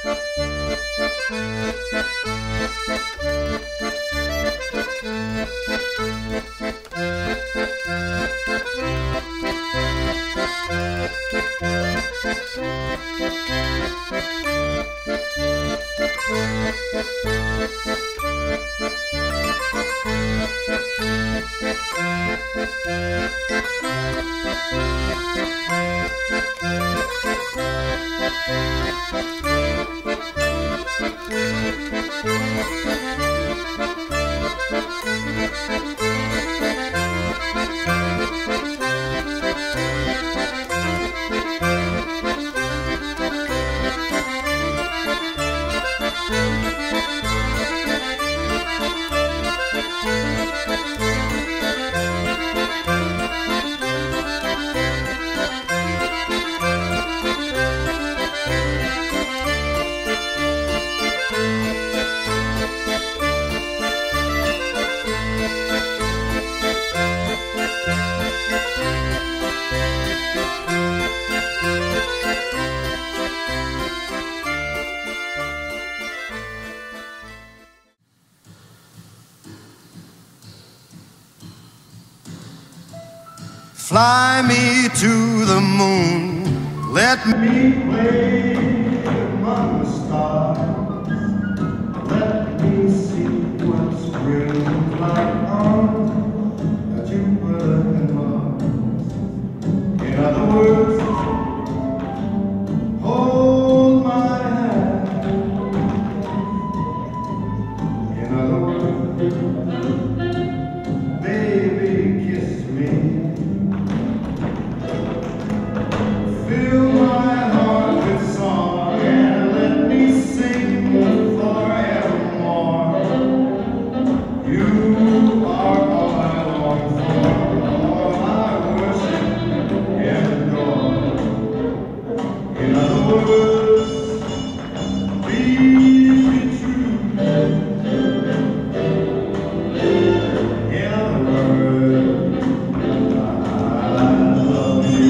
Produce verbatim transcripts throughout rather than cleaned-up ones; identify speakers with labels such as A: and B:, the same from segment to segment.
A: Fly me to the moon, let me play among the stars. Let me see what spring's like on Jupiter and Mars. In other words, hold my hand. In other words, baby, kiss me. Fill my heart with song and let me sing forevermore. You are all I long for, all I worship and adore. In other words, please be true. In other words, I love you.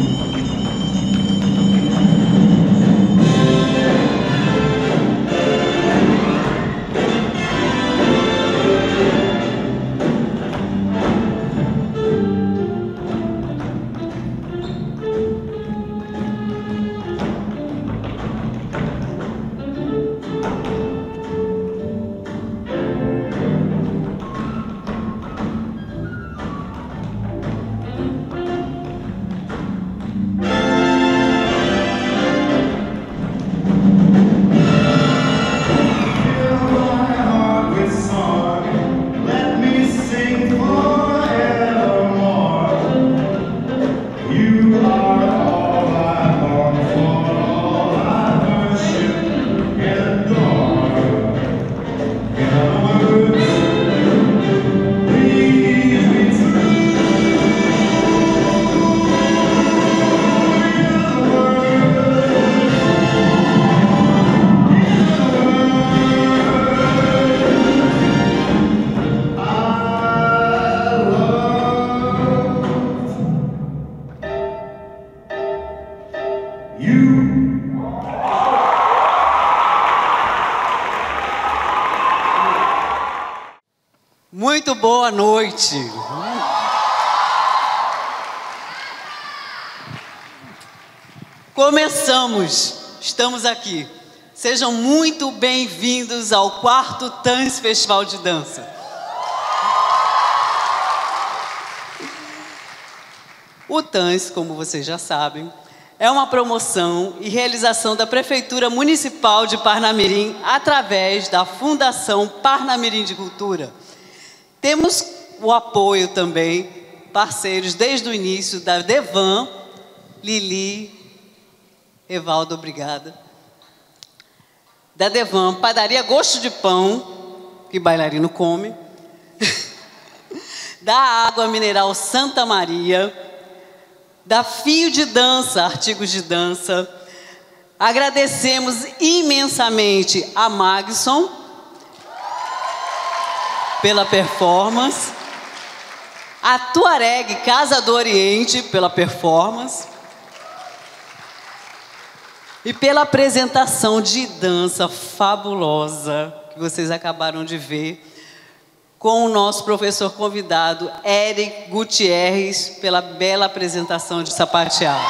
B: Muito boa noite. Começamos, estamos aqui. Sejam muito bem-vindos ao quarto Tans Festival de Dança. O Tans, como vocês já sabem, é uma promoção e realização da Prefeitura Municipal de Parnamirim através da Fundação Parnamirim de Cultura. Temos o apoio também, parceiros desde o início, da Devan, Lili, Evaldo, obrigada. Da Devan, Padaria Gosto de Pão, que bailarino come. Da Água Mineral Santa Maria. Da Fio de Dança, artigos de dança. Agradecemos imensamente a Magson pela performance, a Tuareg Casa do Oriente pela performance, e pela apresentação de dança fabulosa que vocês acabaram de ver, com o nosso professor convidado, Eric Gutierrez, pela bela apresentação de sapateado.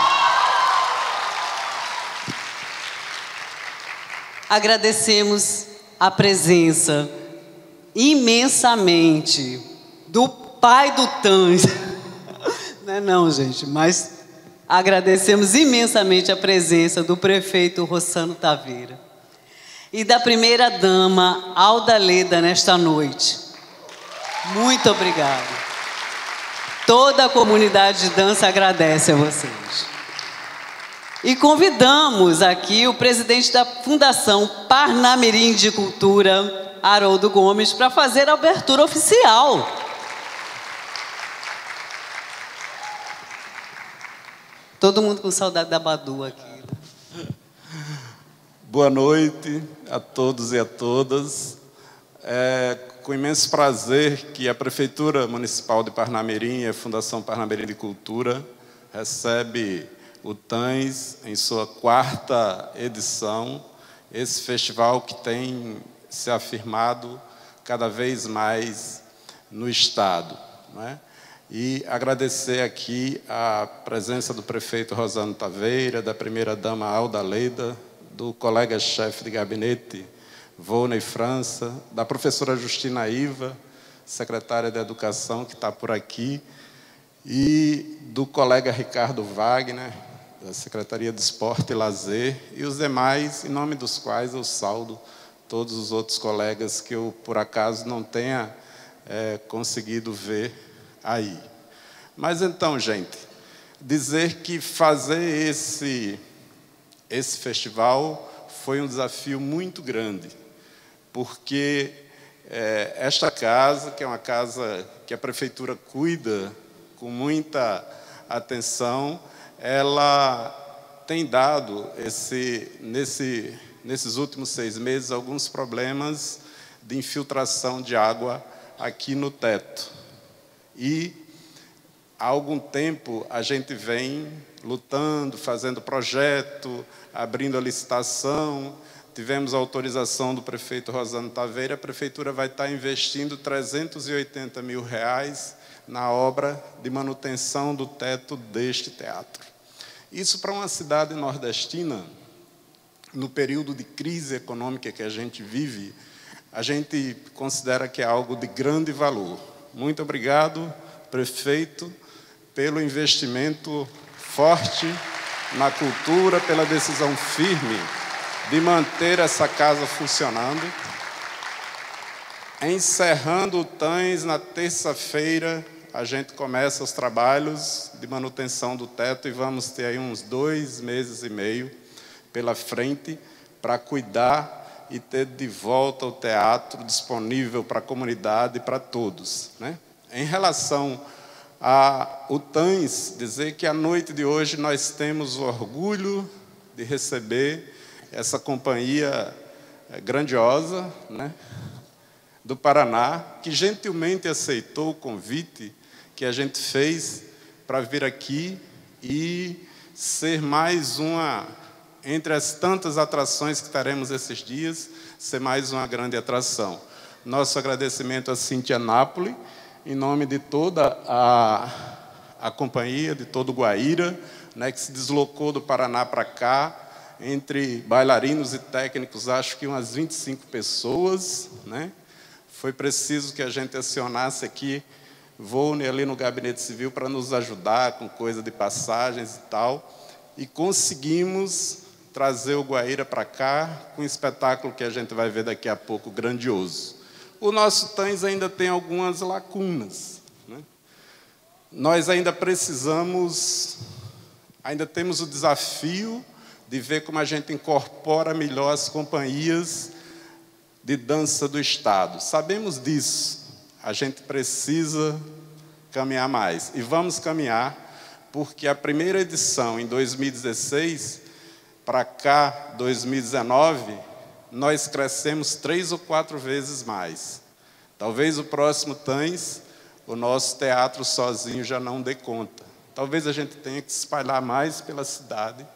B: Agradecemos a presença imensamente do pai do Tans. Não é não, gente, mas agradecemos imensamente a presença do prefeito Rossano Taveira e da primeira-dama Alda Leda nesta noite. Muito obrigada. Toda a comunidade de dança agradece a vocês. E convidamos aqui o presidente da Fundação Parnamirim de Cultura, Haroldo Gomes, para fazer a abertura oficial. Todo mundo com saudade da Badu aqui.
C: Boa noite a todos e a todas. É com imenso prazer que a Prefeitura Municipal de Parnamirim e a Fundação Parnamirim de Cultura recebe o Tans em sua quarta edição, esse festival que tem se afirmado cada vez mais no Estado, não é? E agradecer aqui a presença do prefeito Rossano Taveira, da primeira-dama Alda Leda, do colega-chefe de gabinete Volney França, da professora Justina Iva, secretária de Educação, que está por aqui, e do colega Ricardo Wagner, da Secretaria de Esporte e Lazer, e os demais, em nome dos quais eu saúdo todos os outros colegas que eu, por acaso, não tenha é, conseguido ver aí. Mas então, gente, dizer que fazer esse, esse festival foi um desafio muito grande, porque é, esta casa, que é uma casa que a Prefeitura cuida com muita atenção, ela tem dado, esse, nesse, nesses últimos seis meses, alguns problemas de infiltração de água aqui no teto. E, há algum tempo, a gente vem lutando, fazendo projeto, abrindo a licitação. Tivemos a autorização do prefeito Rossano Taveira. A Prefeitura vai estar investindo trezentos e oitenta mil reais na obra de manutenção do teto deste teatro. Isso, para uma cidade nordestina, no período de crise econômica que a gente vive, a gente considera que é algo de grande valor. Muito obrigado, prefeito, pelo investimento forte na cultura, pela decisão firme de manter essa casa funcionando. Encerrando o Tans, na terça-feira, a gente começa os trabalhos de manutenção do teto e vamos ter aí uns dois meses e meio pela frente para cuidar e ter de volta o teatro disponível para a comunidade e para todos, né? Em relação ao Tans, dizer que a noite de hoje nós temos o orgulho de receber essa companhia grandiosa, né, do Paraná, que gentilmente aceitou o convite que a gente fez para vir aqui e ser mais uma, entre as tantas atrações que teremos esses dias, ser mais uma grande atração. Nosso agradecimento a Cíntia Napoli, em nome de toda a, a companhia, de todo o Guaíra, né, que se deslocou do Paraná para cá, entre bailarinos e técnicos, acho que umas vinte e cinco pessoas, né? Foi preciso que a gente acionasse aqui Volney ali no Gabinete Civil para nos ajudar com coisa de passagens e tal, e conseguimos trazer o Guaíra para cá com um espetáculo que a gente vai ver daqui a pouco, grandioso. O nosso Tans ainda tem algumas lacunas, né? Nós ainda precisamos, ainda temos o desafio de ver como a gente incorpora melhor as companhias de dança do Estado. Sabemos disso, a gente precisa caminhar mais. E vamos caminhar, porque a primeira edição, em dois mil e dezesseis, para cá, dois mil e dezenove, nós crescemos três ou quatro vezes mais. Talvez o próximo Tans, o nosso teatro sozinho já não dê conta. Talvez a gente tenha que se espalhar mais pela cidade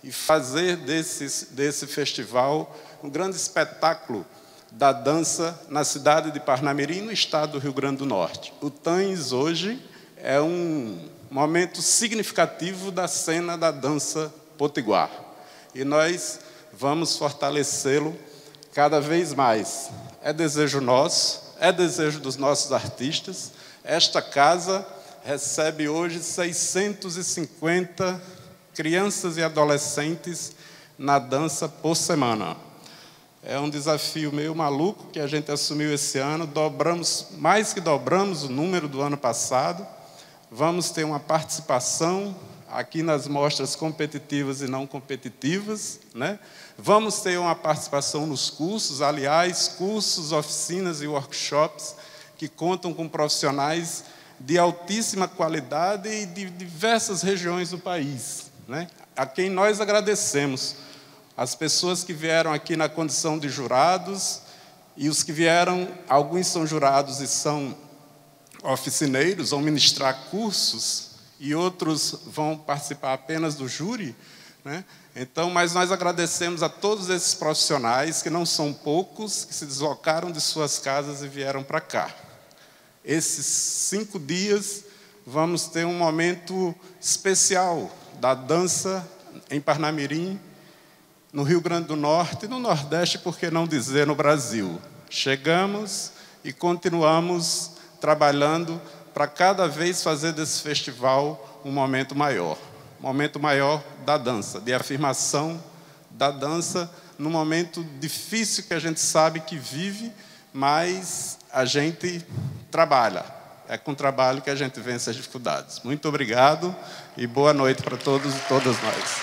C: e fazer desse, desse festival um grande espetáculo da dança na cidade de Parnamirim, no estado do Rio Grande do Norte. O Tães hoje é um momento significativo da cena da dança potiguar. E nós vamos fortalecê-lo cada vez mais. É desejo nosso, é desejo dos nossos artistas. Esta casa recebe hoje seiscentos e cinquenta crianças e adolescentes na dança por semana. É um desafio meio maluco que a gente assumiu esse ano. Dobramos, mais que dobramos o número do ano passado. Vamos ter uma participação aqui nas mostras competitivas e não competitivas, né? Vamos ter uma participação nos cursos, aliás, cursos, oficinas e workshops que contam com profissionais de altíssima qualidade e de diversas regiões do país, né? A quem nós agradecemos. As pessoas que vieram aqui na condição de jurados e os que vieram, alguns são jurados e são oficineiros, vão ministrar cursos, e outros vão participar apenas do júri, né? Então, mas nós agradecemos a todos esses profissionais, que não são poucos, que se deslocaram de suas casas e vieram para cá. Esses cinco dias vamos ter um momento especial da dança em Parnamirim, no Rio Grande do Norte e no Nordeste, por que não dizer no Brasil. Chegamos e continuamos trabalhando para cada vez fazer desse festival um momento maior. Um momento maior da dança, de afirmação da dança, num momento difícil que a gente sabe que vive, mas a gente trabalha. É com trabalho que a gente vence as dificuldades. Muito obrigado e boa noite para todos e todas nós.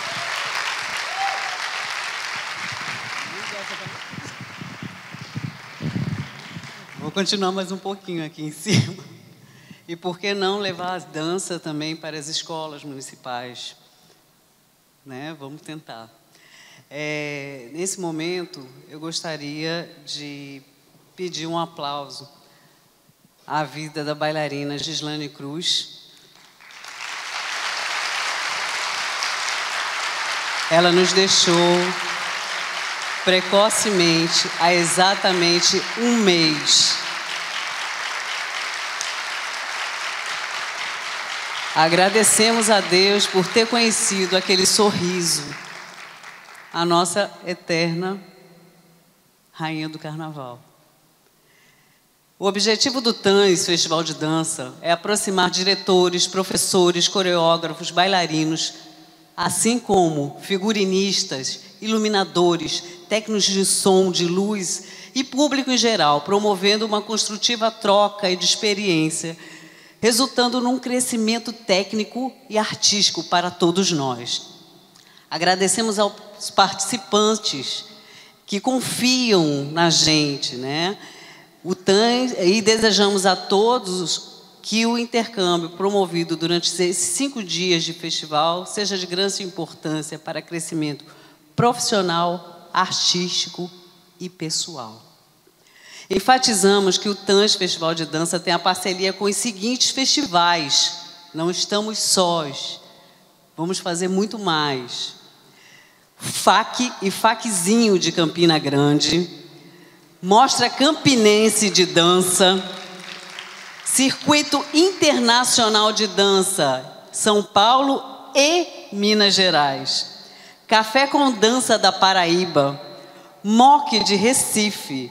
B: Vou continuar mais um pouquinho aqui em cima. E por que não levar a dança também para as escolas municipais? Né? Vamos tentar. É, nesse momento, eu gostaria de pedir um aplauso à vida da bailarina Gislane Cruz. Ela nos deixou precocemente, há exatamente um mês. Agradecemos a Deus por ter conhecido aquele sorriso, a nossa eterna rainha do carnaval. O objetivo do Tães, Festival de Dança, é aproximar diretores, professores, coreógrafos, bailarinos, assim como figurinistas, iluminadores, técnicos de som, de luz e público em geral, promovendo uma construtiva troca e de experiência, resultando num crescimento técnico e artístico para todos nós. Agradecemos aos participantes que confiam na gente, né? O Tães, e desejamos a todos que o intercâmbio promovido durante esses cinco dias de festival seja de grande importância para crescimento profissional, artístico e pessoal. Enfatizamos que o Tães Festival de Dança tem a parceria com os seguintes festivais. Não estamos sós. Vamos fazer muito mais. F A C e FACzinho de Campina Grande. Mostra Campinense de Dança. Circuito Internacional de Dança, São Paulo e Minas Gerais. Café com Dança da Paraíba. M O C de Recife.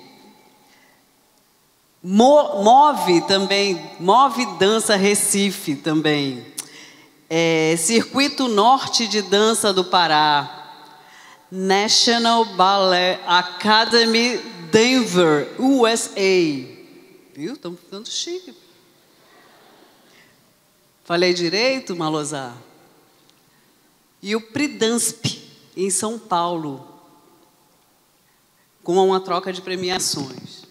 B: Mo, Move também, Move Dança Recife também. É, Circuito Norte de Dança do Pará. National Ballet Academy Denver, U S A. Viu? Estamos ficando chique. Falei direito, Malozar? E o Pridansp, em São Paulo, com uma troca de premiações.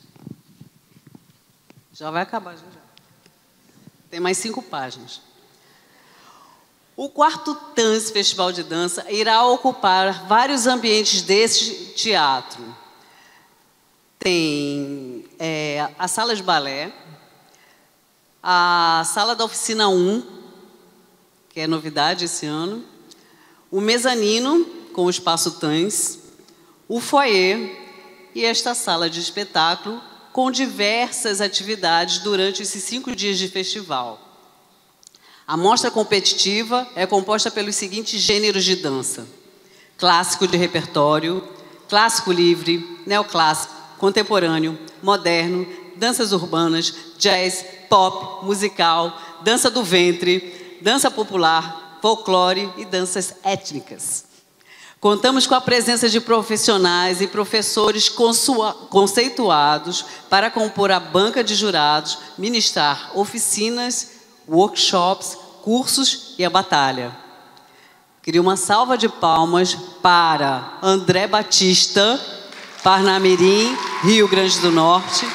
B: Já vai acabar, já, já. Tem mais cinco páginas. O quarto Tães Festival de Dança irá ocupar vários ambientes desse teatro. Tem é, a sala de balé, a sala da oficina um, que é novidade esse ano, o mezanino, com o espaço Tans, o foyer e esta sala de espetáculo, com diversas atividades durante esses cinco dias de festival. A mostra competitiva é composta pelos seguintes gêneros de dança: clássico de repertório, clássico livre, neoclássico, contemporâneo, moderno, danças urbanas, jazz, pop, musical, dança do ventre, dança popular, folclore e danças étnicas. Contamos com a presença de profissionais e professores conceituados para compor a banca de jurados, ministrar oficinas, workshops, cursos e a batalha. Queria uma salva de palmas para André Batista, Parnamirim, Rio Grande do Norte;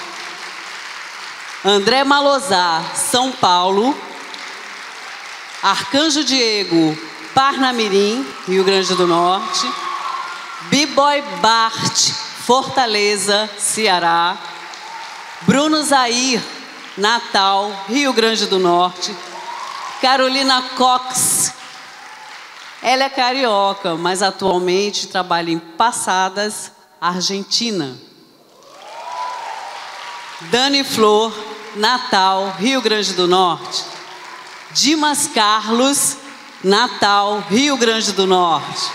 B: André Malozar, São Paulo; Arcanjo Diego, Parnamirim, Rio Grande do Norte; B-Boy Bart, Fortaleza, Ceará; Bruno Zair, Natal, Rio Grande do Norte; Carolina Cox, ela é carioca, mas atualmente trabalha em Passadas, Argentina; Dani Flor, Natal, Rio Grande do Norte; Dimas Carlos, Natal, Rio Grande do Norte;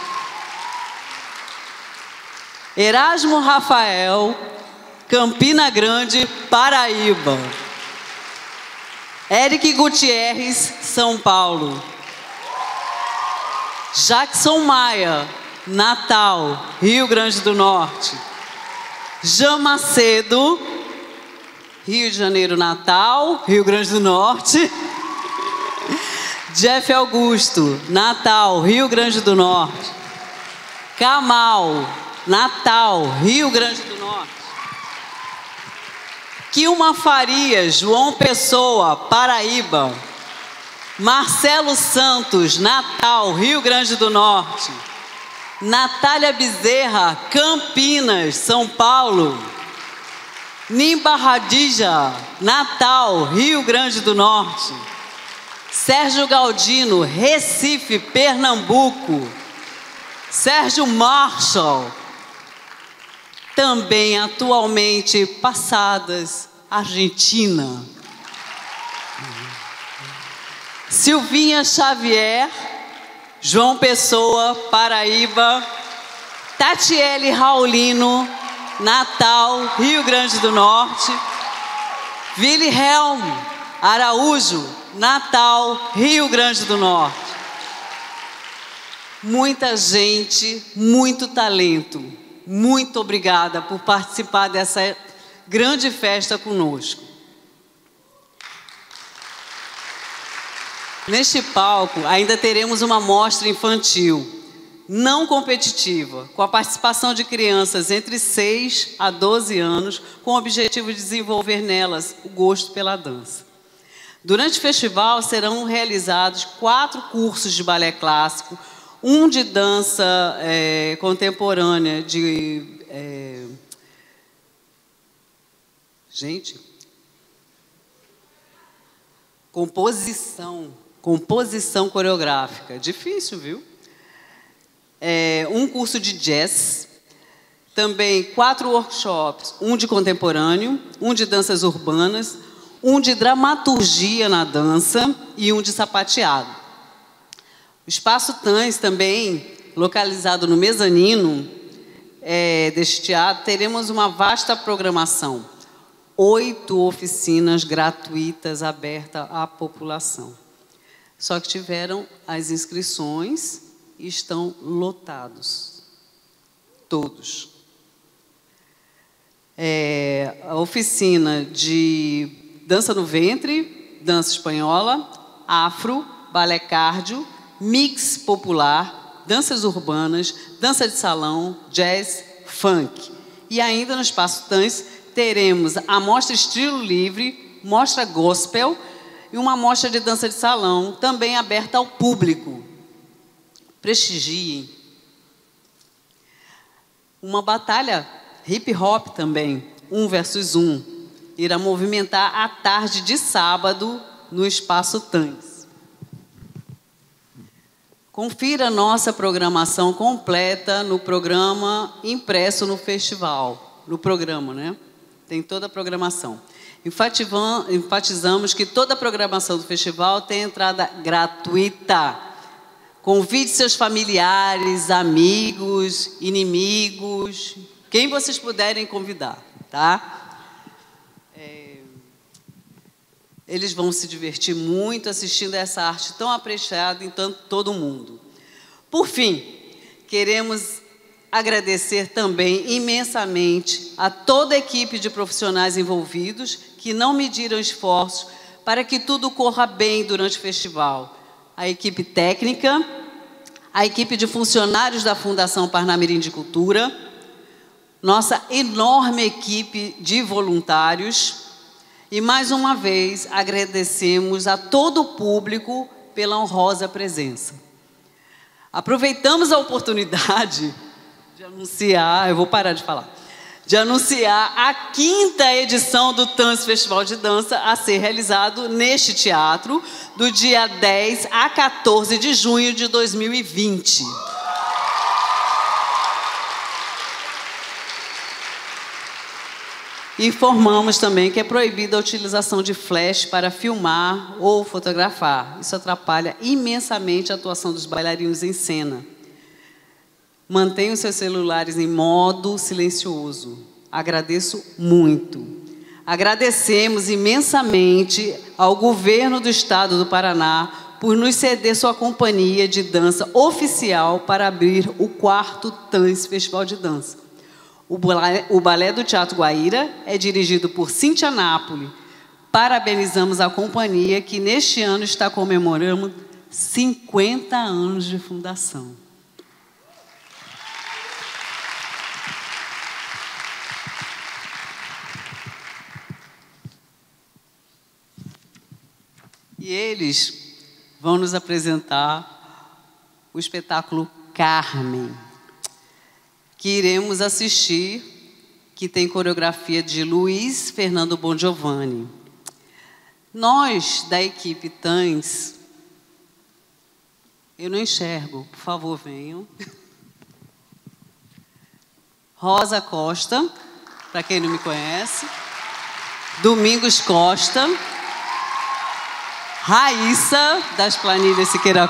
B: Erasmo Rafael, Campina Grande, Paraíba; Eric Gutierrez, São Paulo; Jackson Maia, Natal, Rio Grande do Norte; Jean Macedo, Rio de Janeiro, Natal, Rio Grande do Norte; Jeff Augusto, Natal, Rio Grande do Norte; Kamal, Natal, Rio Grande do Norte; Kilma Farias, João Pessoa, Paraíba; Marcelo Santos, Natal, Rio Grande do Norte; Natália Bezerra, Campinas, São Paulo; Nimba Radija, Natal, Rio Grande do Norte; Sérgio Galdino, Recife, Pernambuco; Sérgio Marshall, também atualmente Passadas, Argentina; Silvinha Xavier, João Pessoa, Paraíba; Tatiele Raulino, Natal, Rio Grande do Norte; Wilhelm Araújo, Natal, Rio Grande do Norte. Muita gente, muito talento. Muito obrigada por participar dessa grande festa conosco. Neste palco, ainda teremos uma mostra infantil, não competitiva, com a participação de crianças entre seis a doze anos, com o objetivo de desenvolver nelas o gosto pela dança. Durante o festival serão realizados quatro cursos de balé clássico, um de dança é, contemporânea, de... É, gente... Composição. Composição coreográfica. Difícil, viu? É, um curso de jazz. Também quatro workshops. Um de contemporâneo, um de danças urbanas, um de dramaturgia na dança e um de sapateado. O Espaço Tans, também localizado no mezanino é, deste teatro, teremos uma vasta programação. Oito oficinas gratuitas abertas à população. Só que tiveram as inscrições e estão lotados. Todos. É, a oficina de dança no ventre, dança espanhola, afro, balé cardio, mix popular, danças urbanas, dança de salão, jazz, funk. E ainda no Espaço Tans teremos a mostra Estilo Livre, mostra gospel e uma mostra de dança de salão, também aberta ao público. Prestigiem. Uma batalha hip hop também, um versus um, irá movimentar a tarde de sábado no Espaço Tans. Confira nossa programação completa no programa impresso no festival. No programa, né? Tem toda a programação. Enfatizamos que toda a programação do festival tem entrada gratuita. Convide seus familiares, amigos, inimigos, quem vocês puderem convidar, tá? É... Eles vão se divertir muito assistindo a essa arte tão apreciada em tanto, todo mundo. Por fim, queremos agradecer também imensamente a toda a equipe de profissionais envolvidos que não mediram esforços para que tudo corra bem durante o festival. A equipe técnica, a equipe de funcionários da Fundação Parnamirim de Cultura, nossa enorme equipe de voluntários e, mais uma vez, agradecemos a todo o público pela honrosa presença. Aproveitamos a oportunidade de anunciar, eu vou parar de falar, de anunciar a quinta edição do Tanz Festival de Dança a ser realizado neste teatro, do dia dez a quatorze de junho de dois mil e vinte. Informamos também que é proibida a utilização de flash para filmar ou fotografar. Isso atrapalha imensamente a atuação dos bailarinos em cena. Mantenham seus celulares em modo silencioso. Agradeço muito. Agradecemos imensamente ao governo do estado do Paraná por nos ceder sua companhia de dança oficial para abrir o quarto Tanz Festival de Dança. O balé, o balé do Teatro Guaíra é dirigido por Cíntia Napoli. Parabenizamos a companhia que neste ano está comemorando cinquenta anos de fundação. E eles vão nos apresentar o espetáculo Carmen, que iremos assistir, que tem coreografia de Luiz Fernando Bongiovanni. Nós, da equipe Tanz, eu não enxergo, por favor, venham. Rosa Costa, para quem não me conhece. Domingos Costa. Raíssa, das Planilhas Siqueira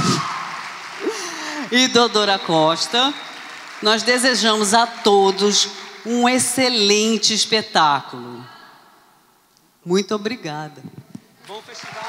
B: e Dodora Costa. Nós desejamos a todos um excelente espetáculo. Muito obrigada. Bom festival.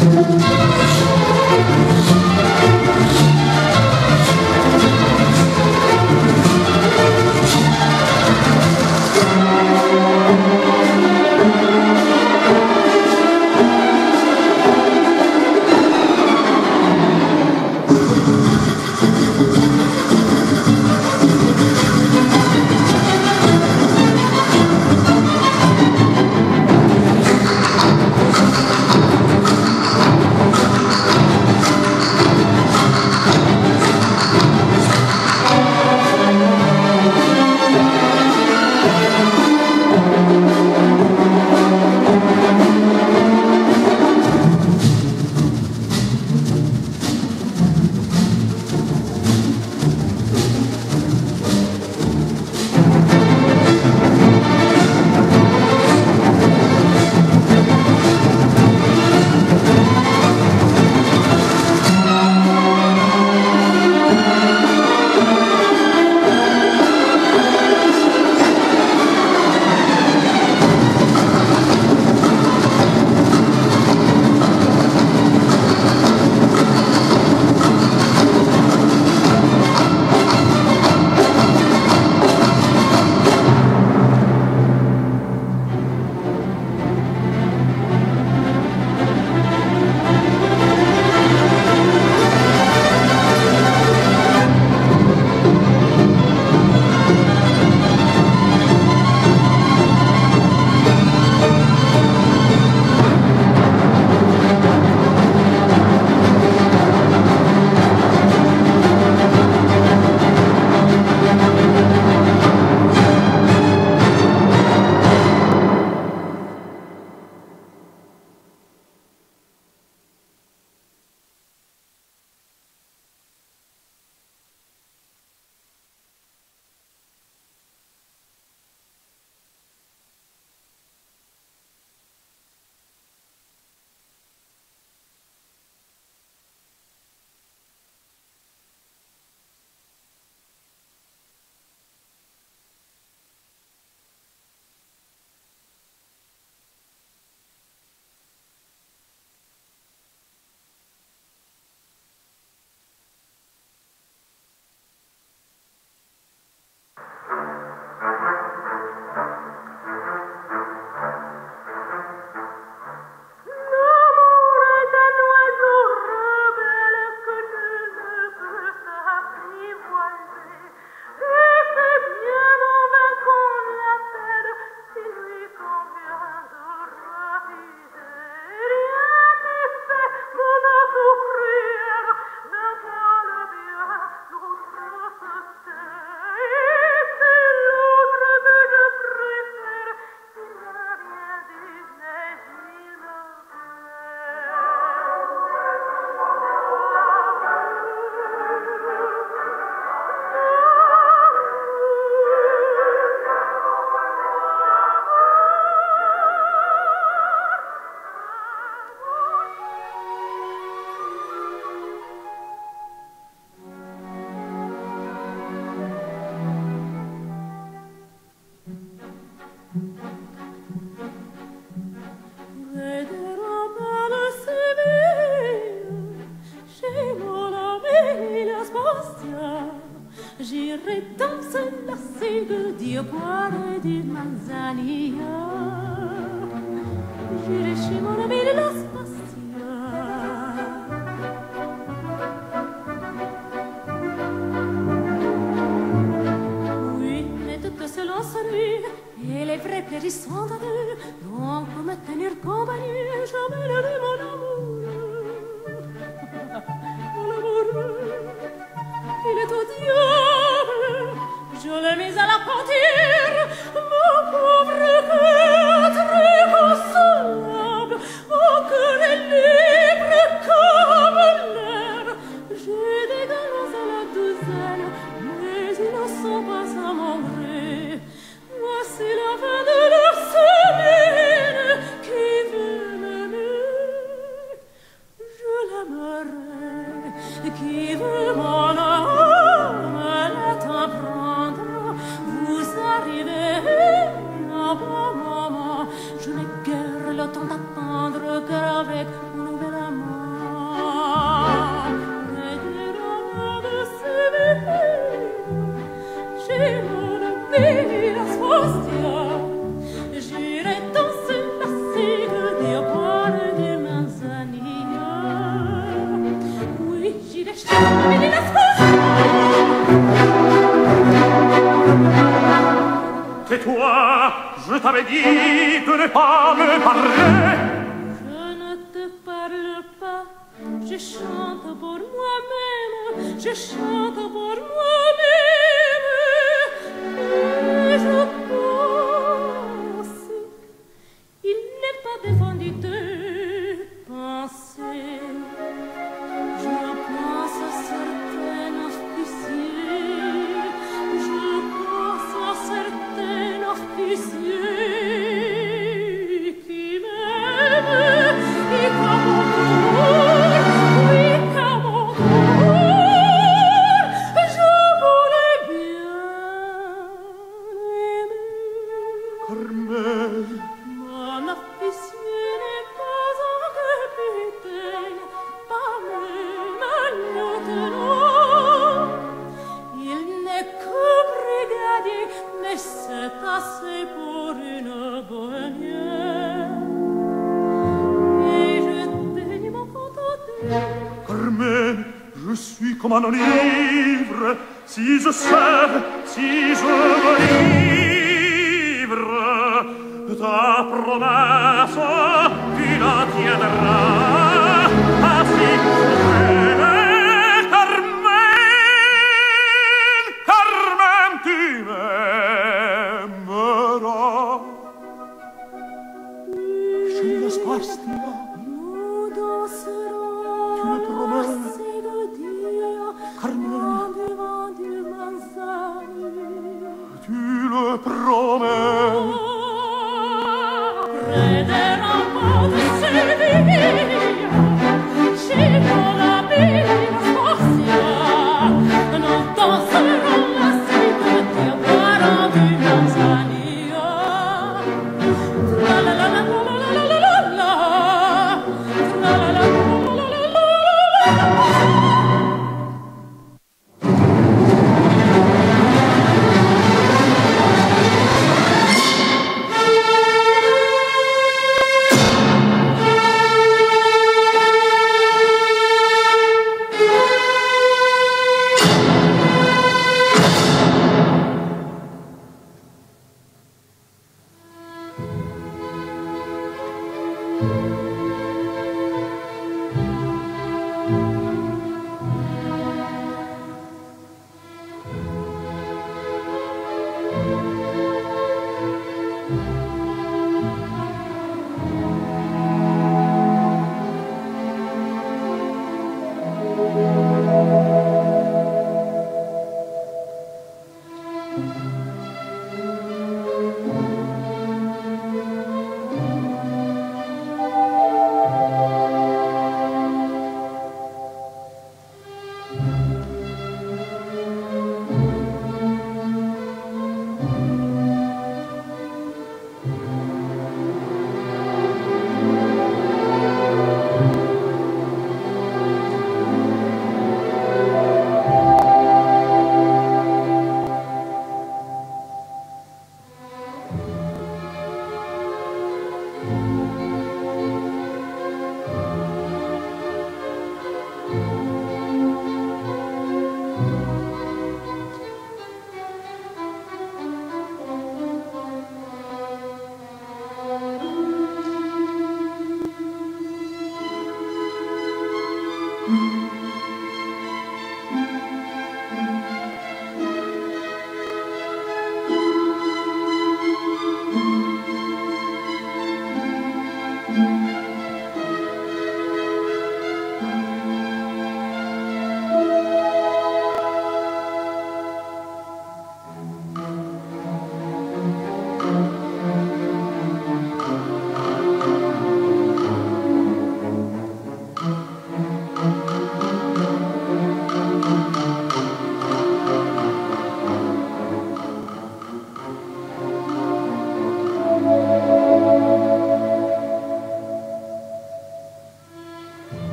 D: J'irai danser la sigue Dio cuore di Manzania. J'irai chez mon ami de la Spastia. Oui, mais toute seule s'ennuie et les vrais plaisirs sont à deux. Donc pour me tenir compagnie, j'emmènerai mon amour. Mon amour, il est au diable. Je l'ai mis à la pâture, mon pauvre cœur.
E: toi, je t'avais dit de ne pas me parler.
D: Je ne te parle pas, je chante pour moi-même, je chante pour moi-même. Et je pense, il n'est pas défendu de penser. Je pense à certains officiers, je pense à certains officiers qui m'aiment et qu'à mon tour, oui, qu'à mon tour, je voulais bien aimer.
E: Carmen,
D: Mon officier n'est pas un capitaine, pas même un lieutenant. Il n'est que brigadier, mais c'est assez pour une bohémienne. Et je daigne m'en contenter.
E: Carmen, je suis comme un livre. Si je sers, si je me livre, ta promesse, tu la tiendras. Ainsi je t'aimais, Carmen, Carmen, tu m'aimeras. Je ne laisse pas Stina.
D: Nous danserons
E: Tu me promets.
D: la Ségodilla,
E: Carmen.
D: en devant du Manzani.
E: Tu le promets.
D: Près des remparts de Séville, chez la ville Scotia, nous danserons la Ségodilla, parant du Manzania. La la la la la la la la la, la la la la la la la la.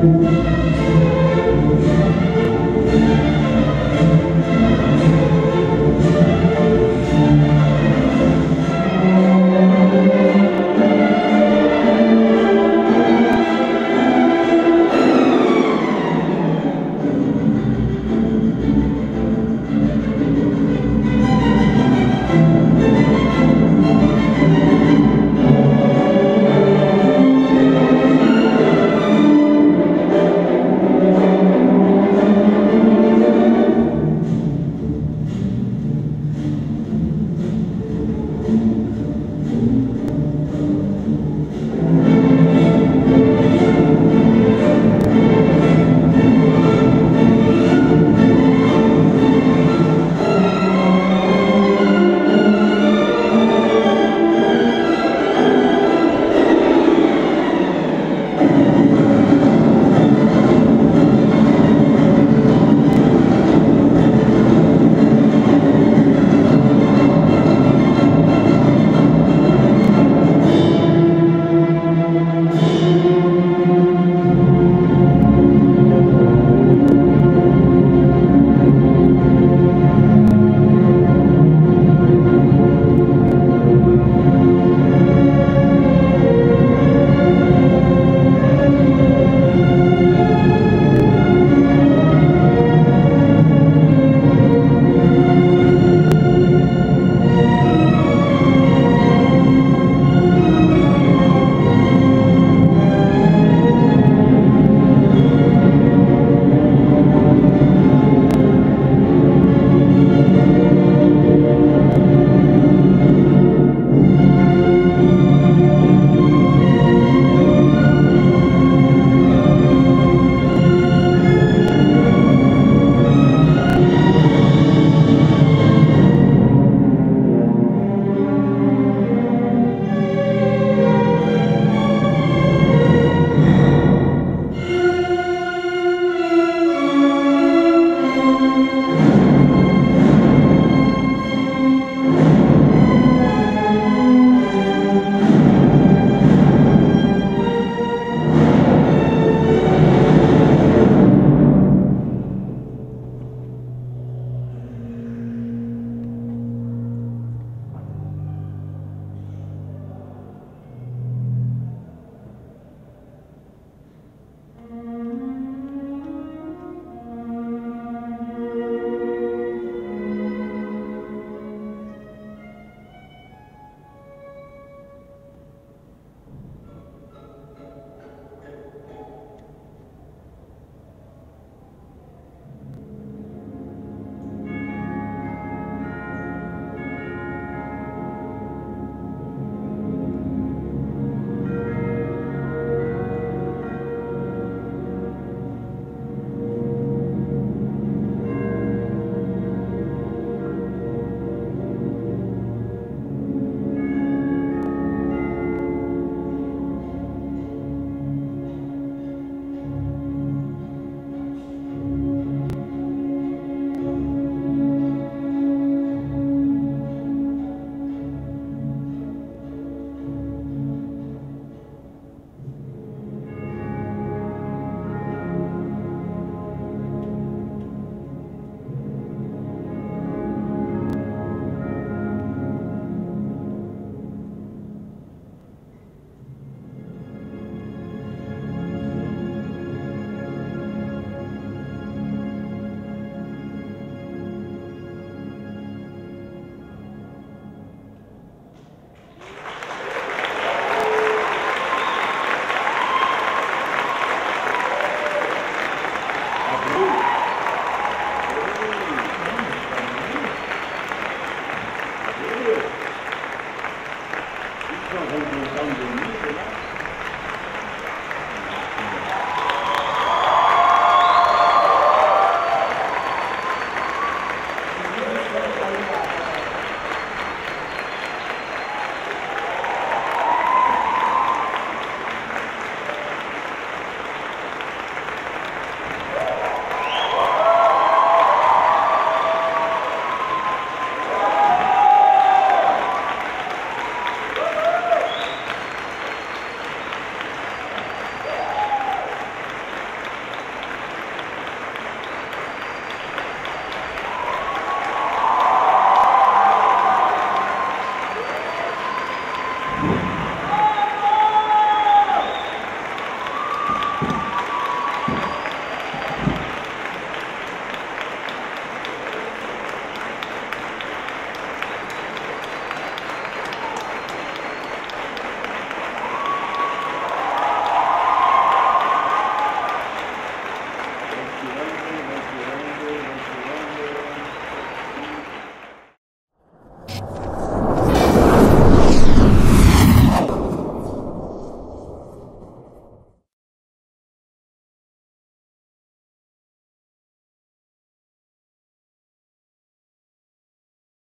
A: Thank